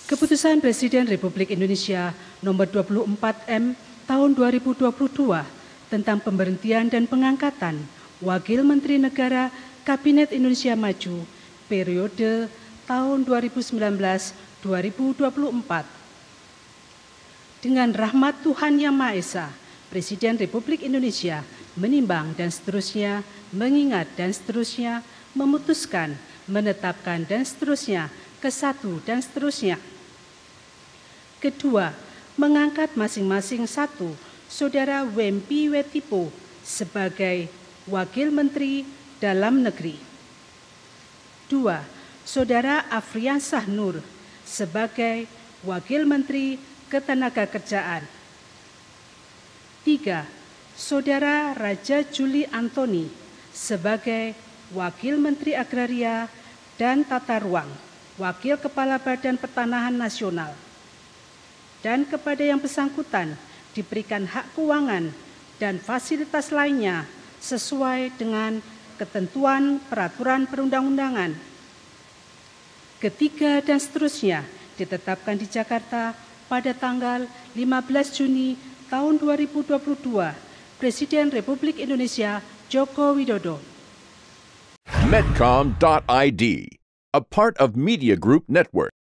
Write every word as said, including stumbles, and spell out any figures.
Keputusan Presiden Republik Indonesia Nomor dua puluh empat M Tahun dua ribu dua puluh dua tentang pemberhentian dan pengangkatan Wakil Menteri Negara Kabinet Indonesia Maju periode tahun dua ribu sembilan belas sampai dua ribu dua puluh empat. Dengan rahmat Tuhan Yang Maha Esa, Presiden Republik Indonesia menimbang dan seterusnya, mengingat dan seterusnya, memutuskan, menetapkan dan seterusnya, ke satu dan seterusnya. Kedua, mengangkat masing-masing satu Saudara Wempi Wetipo sebagai Wakil Menteri Dalam Negeri. Dua, Saudara Afriansah Nur sebagai Wakil Menteri Ketenagakerjaan. Tiga, Saudara Raja Juli Antoni sebagai Wakil Menteri Agraria dan Tata Ruang, Wakil Kepala Badan Pertanahan Nasional. Dan kepada yang bersangkutan diberikan hak keuangan dan fasilitas lainnya sesuai dengan ketentuan peraturan perundang-undangan. Ketiga dan seterusnya ditetapkan di Jakarta pada tanggal lima belas Juni tahun dua ribu dua puluh dua, Presiden Republik Indonesia Joko Widodo. Medcom dot I D, a part of Media Group Network.